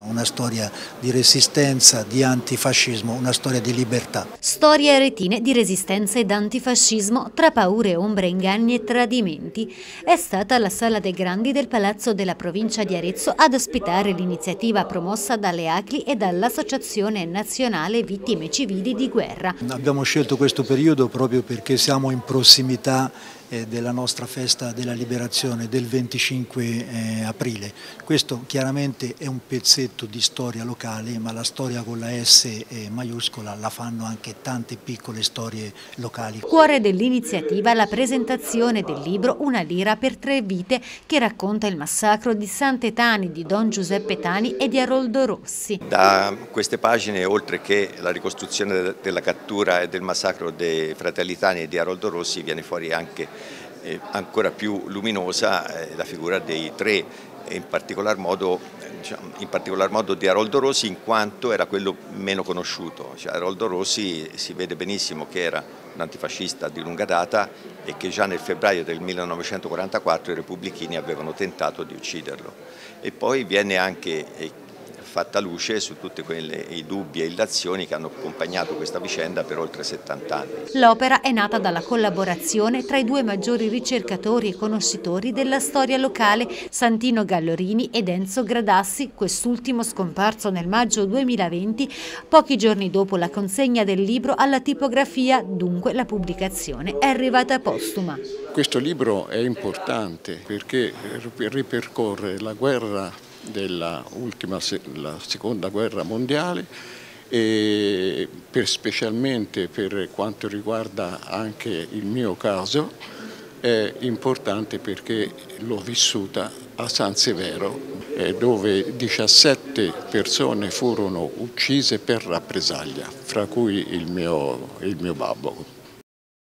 Una storia di resistenza, di antifascismo, una storia di libertà. Storie aretine di resistenza ed antifascismo tra paure, ombre, inganni e tradimenti. È stata la Sala dei Grandi del Palazzo della Provincia di Arezzo ad ospitare l'iniziativa promossa dalle ACLI e dall'Associazione Nazionale Vittime Civili di Guerra. Abbiamo scelto questo periodo proprio perché siamo in prossimità della nostra festa della liberazione del 25 aprile. Questo chiaramente è un pezzetto di storia locale, ma la storia con la S maiuscola la fanno anche tante piccole storie locali. Cuore dell'iniziativa la presentazione del libro Una lira per 3 vite, che racconta il massacro di Sant'Etani, di Don Giuseppe Tani e di Aroldo Rossi. Da queste pagine, oltre che la ricostruzione della cattura e del massacro dei fratelli Tani e di Aroldo Rossi, viene fuori anche ancora più luminosa la figura dei tre, e in particolar modo di Aroldo Rossi, in quanto era quello meno conosciuto. Aroldo Rossi si vede benissimo che era un antifascista di lunga data e che già nel febbraio del 1944 i repubblichini avevano tentato di ucciderlo. E poi viene anche fatta luce su tutti i dubbi e illazioni che hanno accompagnato questa vicenda per oltre 70 anni. L'opera è nata dalla collaborazione tra i due maggiori ricercatori e conoscitori della storia locale, Santino Gallorini ed Enzo Gradassi, quest'ultimo scomparso nel maggio 2020, pochi giorni dopo la consegna del libro alla tipografia, dunque la pubblicazione è arrivata postuma. Questo libro è importante perché ripercorre la guerra la seconda guerra mondiale e specialmente per quanto riguarda anche il mio caso è importante perché l'ho vissuta a San Severo, dove 17 persone furono uccise per rappresaglia, fra cui il mio babbo.